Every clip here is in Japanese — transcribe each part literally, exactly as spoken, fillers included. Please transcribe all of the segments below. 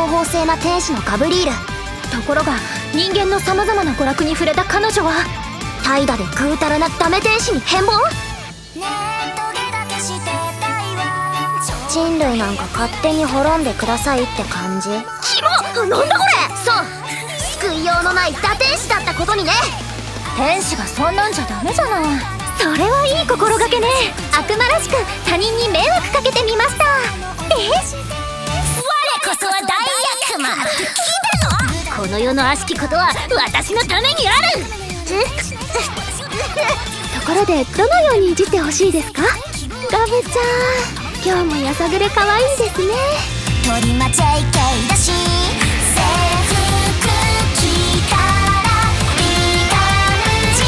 方法性な天使のガブリール。ところが人間のさまざまな娯楽に触れた彼女は怠惰でぐうたらなダメ天使に変貌。人類なんか勝手に滅んでくださいって感じ。キモ！なんだこれ！そう、救いようのない堕天使だったことにね。天使がそんなんじゃダメじゃない。それはいい心がけね。悪魔らしく他人に迷惑かけてみました。え？我こそは大悪魔って聞いたの？この世の悪しきことは私のためにある。ところでどのようにいじってほしいですか？ガブちゃん、今日もやさぐれ可愛いですね。鳥間 ジェイケー だし制服着たらいい感じ。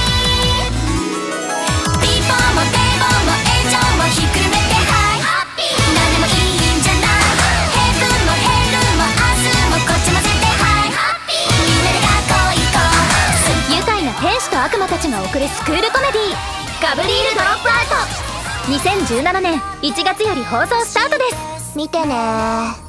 ピポもデボもエジョもひっくるめてハイ何でもいいんじゃない。ヘブもヘルもアズもこっち混ぜてハイみんなで学校行こう。愉快な天使と悪魔たちが送るスクールコメディーガブリールドロップアウト。にせんじゅうななねんいちがつより放送スタートです。見てね。